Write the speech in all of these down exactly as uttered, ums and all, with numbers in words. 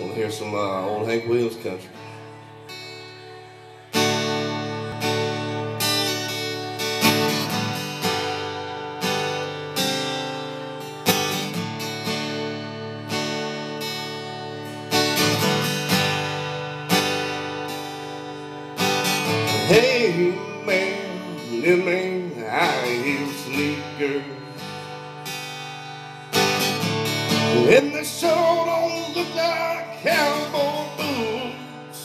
Want to hear some uh, old Hank Williams country. Hey man, little man, high heel sneakers, and they sure don't look like cowboy boots.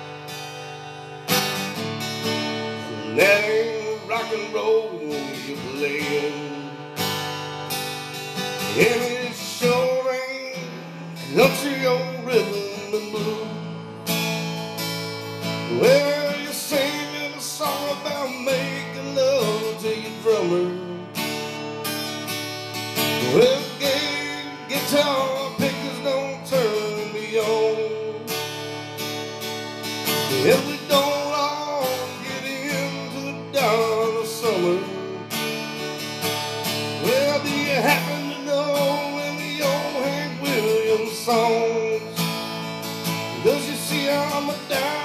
And that ain't rock and roll you're playing, and it sure ain't country old rhythm and blues. Well, you're singing a song about making love to your drummer. Well, gay guitar pickers don't turn me on. If we don't all get into the dawn of summer, well, do you happen to know any old Hank Williams songs? Does you see I'm a down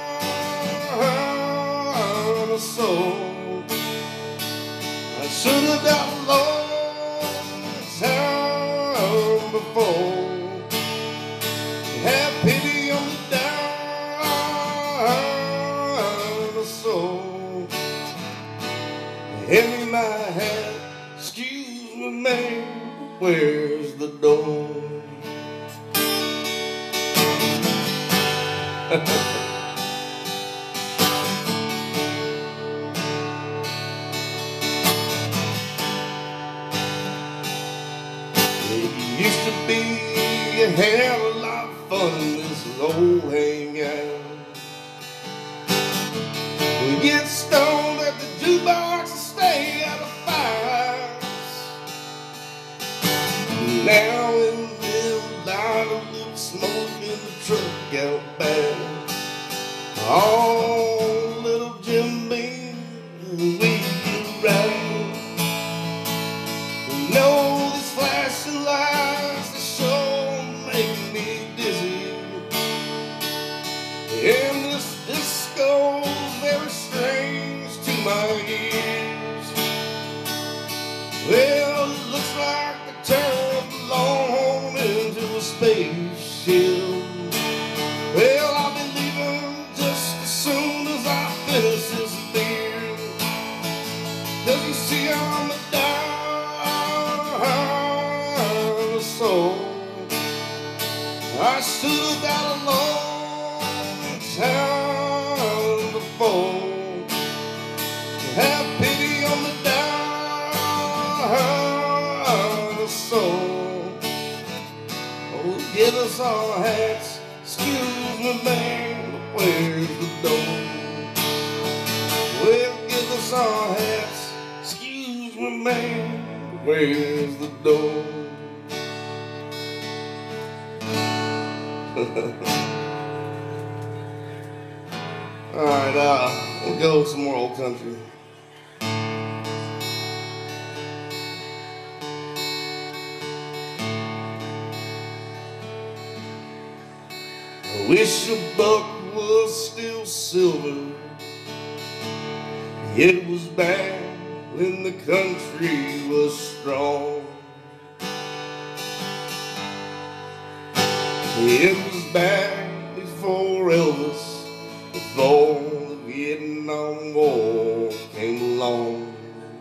soul? I should have got a long time before. Have pity on the down soul. Hand me my hat, excuse me man, where's the door? It used to be a hell of a lot of fun in this old hangout. We get stoned at the jukebox and stay out of fights. Now and then, a lot of little smoke in the truck out back. Oh, little Jim Beam, we get right. We know these flashing lights, they sure make me dizzy. And this disco's very strange to my ears. Well, it looks like I turned the Longhorn into a spaceship. Well, I'll be leaving just as soon as I finish this beer. Does you see I'm a down soul? I should have got a long time before. Have pity on the down soul. Oh, give us our hats, excuse me man, but where's the door? Well, give us our hats, excuse me man, but where's the door? Alright, uh, we'll go with some more old country. I wish a buck was still silver, yet it was back when the country was strong. It was back before Elvis, before the Vietnam War came along,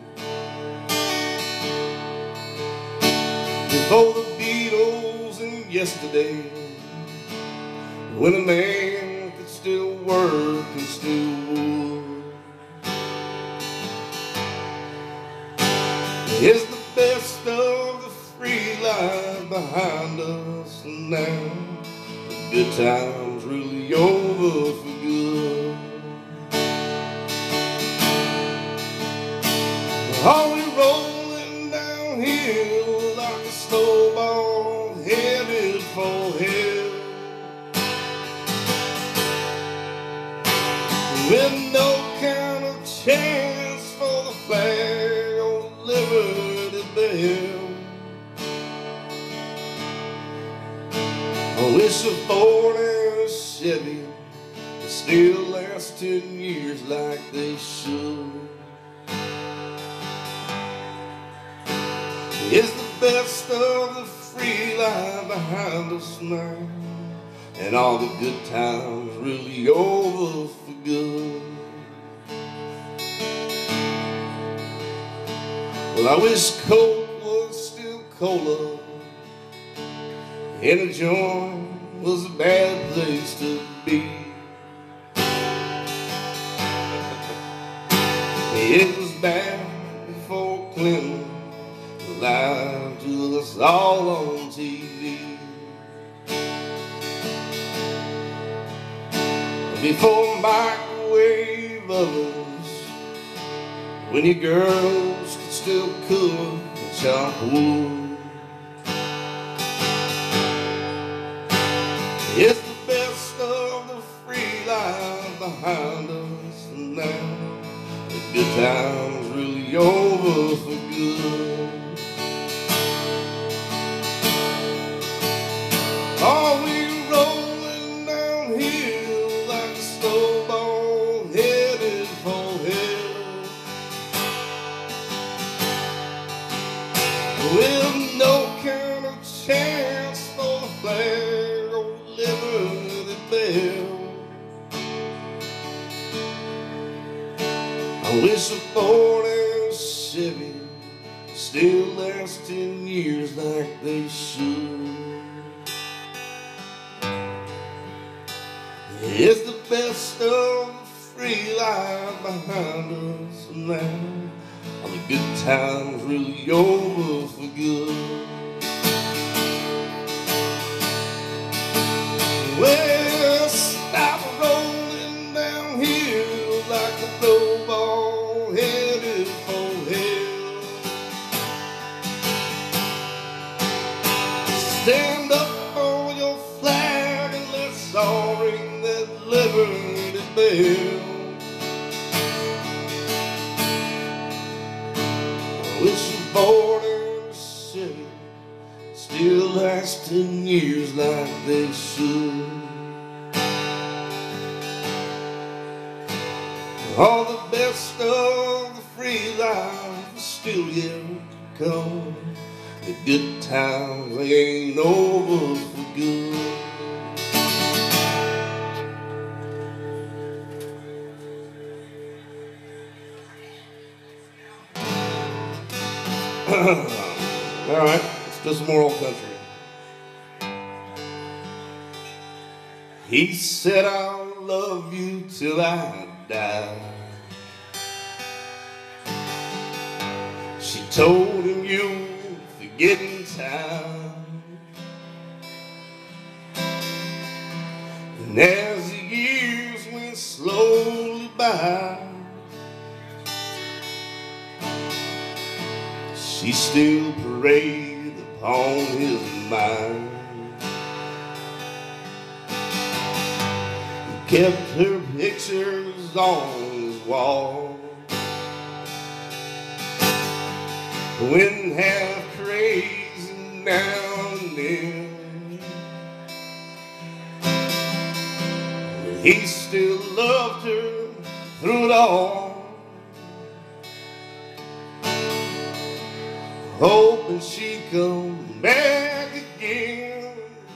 before the Beatles and yesterday, when a man could still work and still would. Is the best of the free life behind us now? The good times really over for good. Are we rolling downhill like a snowball headed for hell, with no kind of chance for the flag or the Liberty Bell? Oh, wish a Ford and a Chevy would still last ten years like they should. It's the best of the free life behind us now, and all the good times really over for good. Well, I wish Coke was still cola, and a joint was a bad place to be. It was bad before Clinton lied to us all on T V. Before microwave ovens, when your girls could still cook and chop wood. It's the best of the free life behind us now. The good times really over for good. Are we rolling downhill like a snowball headed for hell, with no kind of chance for the flag or Liberty Bell? I wish a Ford and a Chevy still last ten years like they should. It's the best of the free life behind us now. All the good times really over for good. Well, stop rolling downhill like a snowball headed for hell. Stand up for your flag and let's all ring that Liberty Bell. I wish a Ford and a Chevy still last ten years like they should. All the best of the free life is still yet to come. The good times, they ain't over for good. All right, let's do some more old country. He said, I'll love you till I die. She told him, you'll forget in time. And as the years went slowly by, she still preyed upon his mind. He kept her pictures on his wall, when half crazy now and then. He still loved her through it all, hoping she'd come back again.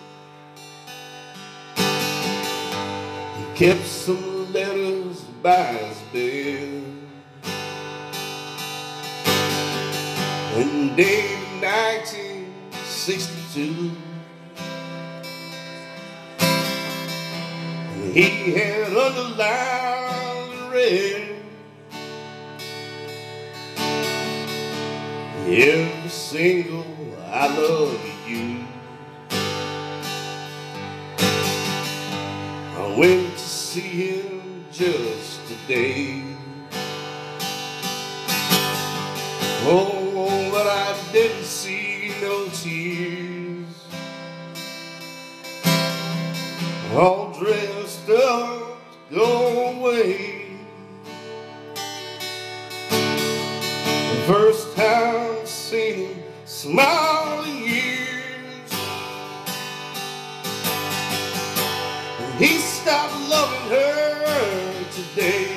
He kept some letters by his bed, one day in nineteen sixty-two, and he had underlined and read every single I love you. I went to see him just today. Oh, but I didn't see no tears. All dressed up to go away. The first time I seen him smile in years. He stopped loving her today.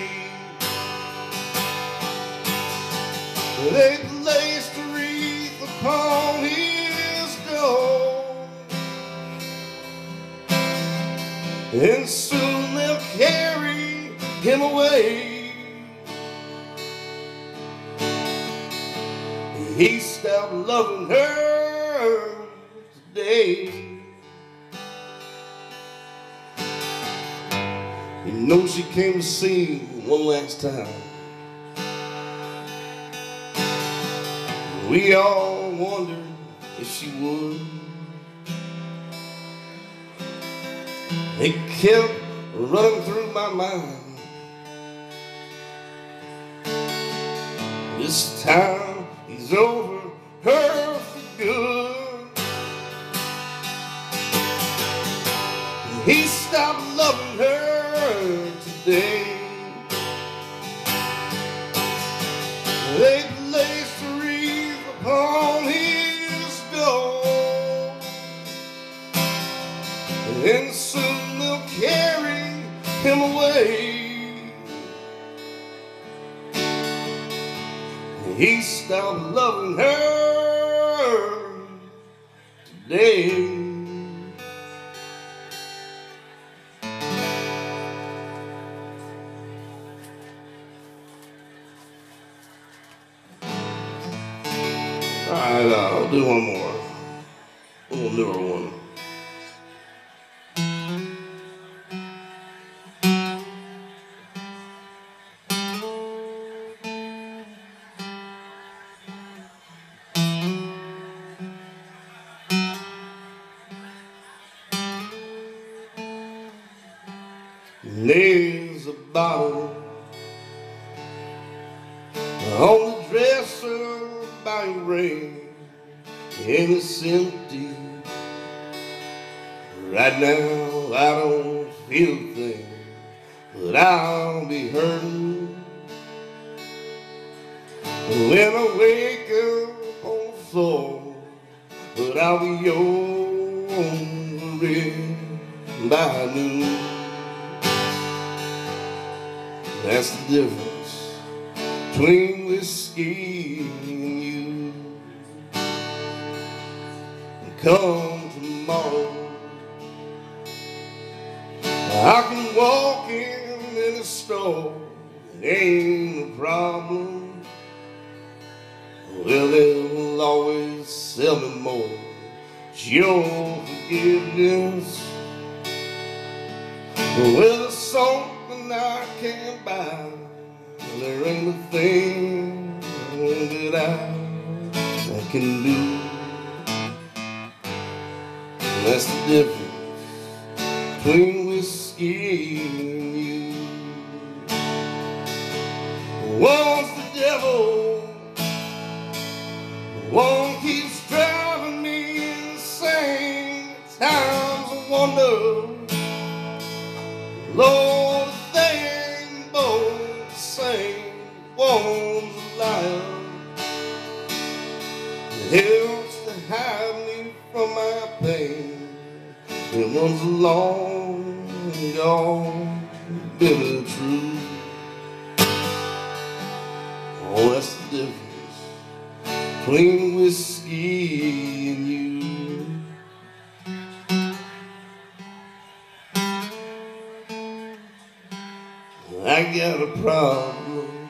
They placed a wreath upon his door, and soon they'll carry him away. He stopped loving her today. You know she came to see one last time. We all wondered if she would. It kept running through my mind. This time he's over her for good. He stopped loving her today. They placed a wreath upon his door, and soon they'll carry him away. He stopped loving her today. All right, uh, I'll do one more, a little newer one. There's a bottle on the dresser by your ring, and it's empty. Right now I don't feel a thing, but I'll be hurting when I wake up on the floor. But I'll be over it by noon. That's the difference between whiskey and you. And come tomorrow, I can walk in any store, it ain't a problem. Well, they'll always sell me more. It's your forgiveness. Well, there's something I can't buy. There ain't a thing that I, I can do. That's the difference between whiskey and you. One's the devil, one keeps driving me insane. Times I wonder, Lord, they ain't both the same. One's a liar, it helps to hide me from my pain. And one's a long gone bitter truth. Oh, that's the difference between whiskey and you. I got a problem,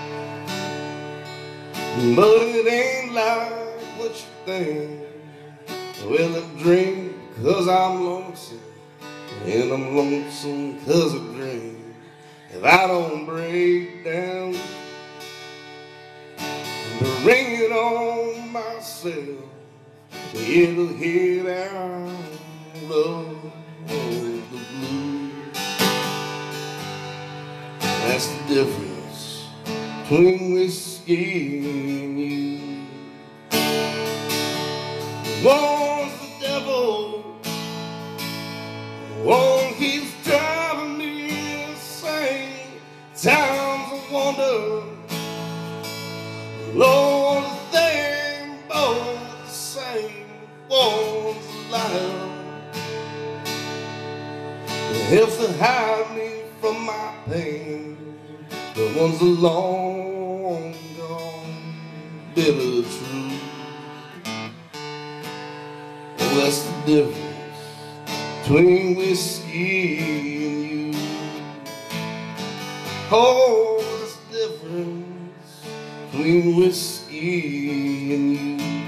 but it ain't like what you think. Well, I drink cause I'm lonesome, and I'm lonesome cause I drink. If I don't break down to ring it on myself, it'll hit out of the blue. That's the difference between whiskey and you. One's the devil, one keeps driving me insane. Times I wonder, Lord, they ain't both the same. One's a liar, helps to hide me from my pain. The one's the long gone bitter truth. Oh, that's the difference between whiskey and you. Oh, that's the difference between whiskey and you.